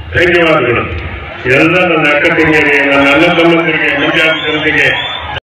ಧನ್ಯವಾದಗಳು. ಎಲ್ಲ ನನ್ನ ಅಕ್ಕ ತಂಗಿಯರಿಗೆ, ನನ್ನ ಅಣ್ಣ ತಮ್ಮಂದಿರಿಗೆ, ಮಂಡ್ಯ ಜನತೆಗೆ